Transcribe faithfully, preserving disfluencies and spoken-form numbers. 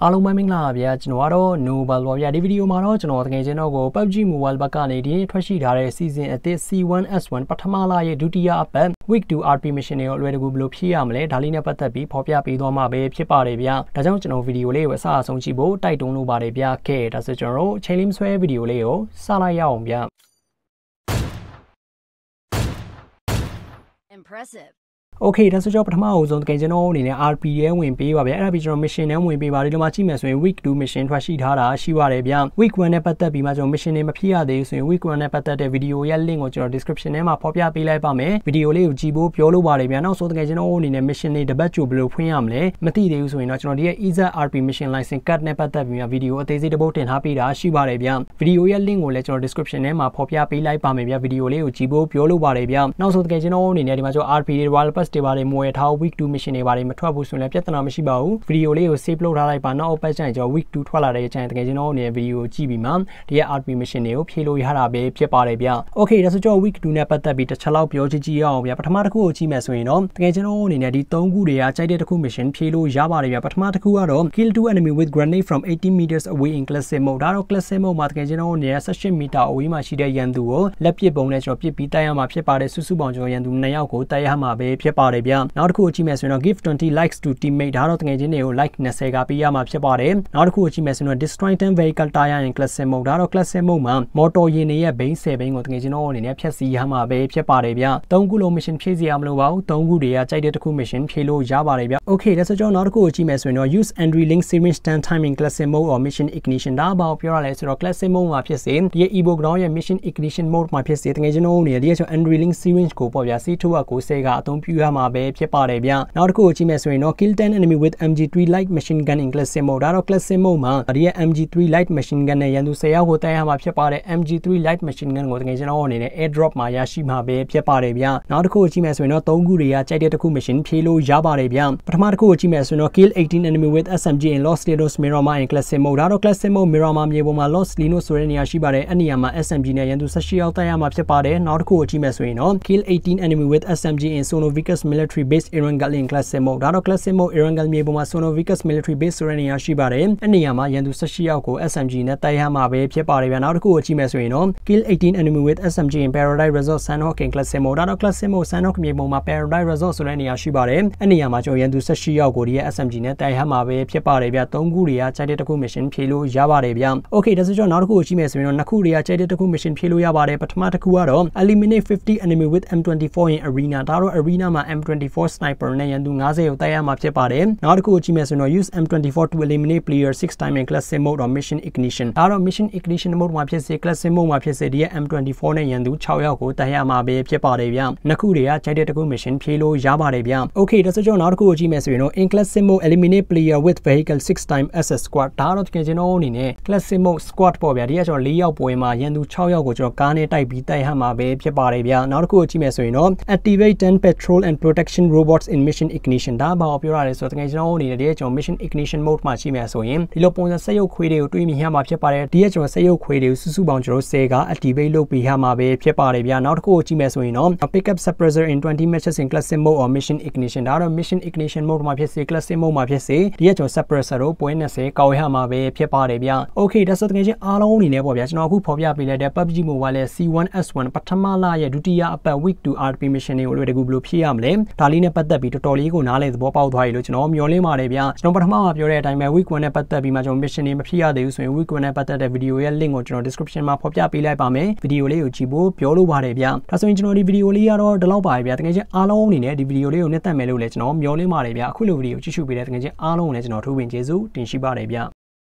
အားလုံးပဲမင်္ဂလာပါဗျာကျွန်တော်ကတော့ Noble ပါဗျာဒီဗီဒီယိုမှာတော့ကျွန်တော်တကယ်ချင်းတော့ကို P U B G Mobile ဘက်ကနေဒီထွက်ရှိထားတဲ့ Season အသစ် C one S one ပထမလရဲ့ဒုတိယအပတ် Week two R P Mission တွေကိုအလွယ်တကူဘယ်လိုဖြည့်ရမလဲဒါလေးနဲ့ပတ်သက်ပြီးဖော်ပြပေးသွားမှာပဲဖြစ်ပါတယ်ဗျာဒါကြောင့်ကျွန်တော်ဗီဒီယိုလေးကိုအစအဆုံးကြည့်ဖို့တိုက်တွန်းလိုပါတယ်ဗျာကဲဒါဆိုကျွန်တော်တို့ချိန်လေးမဆွဲဗီဒီယိုလေးကိုစလိုက်ရအောင်ဗျာ Impressive Okay ဒါဆိုတော့ပထမအဆုံးတကယ်ကျွန်တော်အနေနဲ့ R P ရဲဝင်ပေးပါဗျာအဲ့ဒါပြီးကျွန်တော် mission နဲ့ဝင်ပေးပါဒီလိုမှကြည့်မယ်ဆိုရင် week two mission ထွက်ရှိထားတာရှိပါတယ်ဗျာ week one နဲ့ပတ်သက်ပြီးမှကျွန်တော် mission တွေမဖြည့်ရသေးဘူးဆိုရင် week one နဲ့ပတ်သက်တဲ့ video ရဲ့ link ကိုကျွန်တော် description ထဲမှာဖော်ပြပေးလိုက်ပါမယ် video လေးကိုကြည့်ဖို့ပြောလို့ပါတယ်ဗျာနောက်ဆုံးတကယ်ကျွန်တော်အနေနဲ့ mission တွေတပတ်ကြိုဘယ်လိုဖွင့်ရမလဲမသိသေးဘူးဆိုရင်တော့ကျွန်တော်ဒီရဲ့ E Z R P mission license card နဲ့ပတ်သက်ပြီးမှ video အသေးစိတ်တစ်ပုဒ်တင်ထားပေးတာရှိပါတယ်ဗျာ video ရဲ့ link ကိုလည်းကျွန်တော် description ထဲမှာဖော်ပြပေးလိုက်ပါမယ်ဗျာ video လေးကိုကြည့်ဖို့ပြောလို့ပါတယ်ဗျာနောက်ဆုံးတကယ်ကျွန်တော်အနေနဲ့ဒီမှာကျွန်တော် R P တွေ Royal Pass တွေပါတယ်မွေထားweek two mission တွေပါတယ်မထွက်ဘူးဆိုရင်လည်းပြဿနာမရှိပါဘူးဗီဒီယိုလေးကို save လုပ်ထားလိုက်ပါနောက် ပတ်ကျရင်ကျွန်တော် week two ထွက်လာတဲ့အချိန်တကယ်ကျွန်တော်အနေနဲ့ဗီဒီယိုကြည့်ပြီးမှဒီရဲ့ R P mission တွေကိုဖြည့်လို့ရတာပဲဖြစ်ပါတယ်ဗျ Okay ဒါဆိုကျွန်တော် week two နဲ့ပတ်သက်ပြီးတစ်ချက်လောက်ပြောကြည့်ကြည့်ရအောင်ဗျပထမတစ်ခုကိုကြည့်မယ်ဆိုရင်တော့တကယ်ကျွန်တော်အနေနဲ့ဒီသုံးခုတွေကကြိုက်တဲ့တစ်ခု mission ဖြည့်လို့ရပါတယ်ဗျပထမတစ်ခုကတော့ kill two enemy with grenade from eighteen meters away in classic mode ဒါတော့ classic mode မှာတကယ်ကျွန်တော်အနေနဲ့eighteen meter away မှာရှိတဲ့ရန်သူကိုလက်ပစ်ပုံနဲ့ကျွန်တော်ပစ်ပြီးတိုက်ရမှာဖြစ်ပါတယ်စုစုပေါင်းကျွန်တော်ရန်သူနှစ်ယောက်ကိုတိုက်ရမှာပဲဖြစ်ပါတယ်ဗျနောက်တစ်ခုကိုကြည့်မယ်ဆိုရင်တော့ give twenty likes to teammate ဒါတော့တကယ်ချင်းတွေကို like twentyကပေးရမှာဖြစ်ပါတယ်နောက်တစ်ခုကိုကြည့်မယ်ဆိုရင် destroy ten vehicle tire in classic mode ဒါတော့ classic mode မှာ motor ယာဉ်တွေရဲ့ဘိန်းtenဘိန်းကိုတကယ်ချင်းတော့အနေနဲ့ဖျက်ဆီးရမှာပဲဖြစ်ပါတယ်ဗျသုံးခုလုံး mission ဖြည့်စီရမလို့ပါဘူးသုံးခုတွေကကြိုက်တဲ့တစ်ခု mission ဖြည့်လို့ရပါတယ်ဗျ Okay ဒါဆိုကျွန်တော်နောက်တစ်ခုကိုကြည့်မယ်ဆိုရင်တော့ use entry link syringe ten time in classic mode or mission ignition ဒါဘာကိုပြောရလဲဆိုတော့ classic mode မှာဖြစ်စေဒီ evo ground ရဲ့ mission ignition mode မှာဖြစ်စေတကယ်ချင်းတော့အနေနဲ့ဒီကျွန်တော် entry link syringe ကိုပေါ့ဗျာ C two ကိုtenကအသုံးပြုရမှာပဲဖြစ်ပါတယ်ဗျနောက်တစ်ခုကိုကြည့်မယ်ဆိုရင်တော့ kill ten enemy with M G three light machine gun in classic mode ဒါတော့ classic mode မှာဒီရဲ့ M G three light machine gun နဲ့ရန်သူtenယောက်ကိုတိုက်ရမှာဖြစ်ပါတယ် M G three light machine gun ကိုတကယ်ကျွန်တော်အနေနဲ့ airdrop မှာရရှိမှာပဲဖြစ်ပါတယ်ဗျနောက်တစ်ခုကိုကြည့်မယ်ဆိုရင်တော့သုံးခုတွေကကြိုက်တဲ့တစ်ခု mission ဖြည့်လို့ရပါတယ်ဗျပထမတစ်ခုကိုကြည့်မယ်ဆိုရင်တော့ kill eighteen enemy with S M G in Los Linos Miramar in classic mode ဒါတော့ classic mode Miramar မြေပေါ်မှာ Los Linos ဆိုတဲ့နေရာရှိပါတယ်အဲ့နေရာမှာ S M G နဲ့ရန်သူeighteenယောက်တိုက်ရမှာဖြစ်ပါတယ်နောက်တစ်ခုကိုကြည့်မယ်ဆိုရင်တော့ kill eighteen enemy with S M G in Sonovicus military base Erangel in classic mode ဒါတော့ classic mode Erangel မြေပေါ်မှာ Sonovicus military base ဆိုတဲ့နေရာရှိပါတယ်အဲ့နေရာမှာရန်သူeighteenယောက်ကို S M G နဲ့တိုက်ရမှာပဲဖြစ်ပါတယ်ဗျနောက်တစ်ခုကိုကြည့်မယ်ဆိုရင်တော့ kill eighteen enemy with S M G in Paradise Resort Sandhawk in classic mode ဒါတော့ classic mode Sandhawk မြေပေါ်မှာ Paradise Resort ဆိုတဲ့နေရာရှိပါတယ်အဲ့နေရာမှာကျွန်တော်ရန်သူeighteenယောက်ကိုဒီရဲ့ S M G နဲ့တိုက်ရမှာပဲဖြစ်ပါတယ်ဗျသုံးခုတွေကကြိုက်တဲ့တစ်ခု mission ဖြည့်လို့ရပါတယ်ဗျ Okay ဒါဆိုကျွန်တော်နောက်တစ်ခုကိုကြည့်မယ်ဆိုရင်တော့နှစ်ခုတွေကကြိုက်တဲ့တစ်ခု mission ဖြည့်လို့ရပါတယ်ပထမတစ်ခုကတော့ eliminate fifty enemy with M twenty-four in arena ဒါတော့ arena မှာ M twenty-four sniper နဲ့ရန်သူfiftyကိုတိုက်ရမှာဖြစ်ပါတယ်နောက်တစ်ခုကိုကြည့်မယ်ဆိုရင်တော့ use M twenty-four to eliminate player six time in classic mode or mission ignition ဒါတော့ mission ignition mode မှာဖြစ်စေ classic mode မှာဖြစ်စေဒီရဲ့ M twenty-four နဲ့ရန်သူsixယောက်ကိုတိုက်ရမှာပဲဖြစ်ပါတယ်ဗျနှစ်ခုတွေကကြိုက်တဲ့တစ်ခု mission ဖြည့်လို့ရပါတယ်ဗျ Okay ဒါဆိုကျွန်တော်နောက်တစ်ခုကိုကြည့်မယ်ဆိုရင်တော့ in classic mode eliminate player with vehicle six time as a squad ဒါတော့တကယ်ကျွန်တော်အနေနဲ့ classic mode squad ပေါ့ဗျာဒီကကျွန်တော်fourယောက်ပွဲမှာရန်သူsixယောက်ကိုကျွန်တော်ကားနဲ့တိုက်ပြီးတိုက်ရမှာပဲဖြစ်ပါတယ်ဗျနောက်တစ်ခုကိုကြည့်မယ်ဆိုရင်တော့ activate ten patrol and protection robots in mission ignition ဒါဘာကိုပြောရလဲဆိုတော့တကယ်ကျွန်တော်အနေနဲ့ဒီကကျွန်တော် mission ignition mode မှာရှိမယ်ဆိုရင်ဒီလိုပုံစံစက်ရုပ်ခွေးတွေကိုတွေးမိရမှာဖြစ်ပါတယ်ဒီကကျွန်တော်စက်ရုပ်ခွေးတွေကိုစုစုပေါင်းကျွန်တော်tenက activate လုပ်ပြီးရမှာပဲဖြစ်ပါတယ်ဗျနောက်တစ်ခုကိုကြည့်မယ်ဆိုရင်တော့ pick up suppressor in twenty matches in classic mode or mission ignition ဒါတော့ mission ignition mode မှာဖြစ်စေ classic mode မှာဖြစ်စေဒီကကျွန်တော် suppressor ကိုပွဲtwentyကောက်ရမှာပဲဖြစ်ပါတယ်ဗျ Okay ဒါဆိုတကယ်ချင်းအားလုံးအနေနဲ့ပေါ့ဗျာကျွန်တော်အခုဖော်ပြပေးလိုက်တဲ့ P U B G Mobile ရဲ့ C one S one ပထမလရဲ့ဒုတိယအပတ် week two R P mission တွေကိုလွယ်တကူဘယ်လိုဖြည့်ရမလဲဒါလေးနဲ့ပတ်သက်ပြီးတော်တော်လေးကိုနားလည်သဘောပေါက်သွားပြီလို့ကျွန်တော်မျှော်လင့်ပါတယ်ဗျကျွန်တော်ပထမမှာပြောတဲ့အတိုင်းပဲ week one နဲ့ပတ်သက်ပြီးမှကျွန်တော် mission တွေမဖြည့်ရသေးဘူးဆိုရင် week one နဲ့ပတ်သက်တဲ့ video ရဲ့ link ကိုကျွန်တော် description မှာဖော်ပြပေးလိုက်ပါမယ် video လေးကိုကြည့်ဖို့ပြောလို့ပါတယ်ဗျဒါဆိုရင်ကျွန်တော်ဒီ video လေးကတော့ဒီလောက်ပါပဲဗျတကယ်ချင်းအားလုံးအနေနဲ့ဒီ video လေးကိုနှစ်သက်မယ်လို့လည်းကျွန်တော်မျှော်လင့်ပါတယ်ဗျအခုလို video ကြည့်ရှုပေးတဲ့တကယ်ချင်းအားလုံးကိုလည်းကျွန်တော်ထိုးဝင်ကျေးဇူးတင်ရှိပါတယ်ဗျ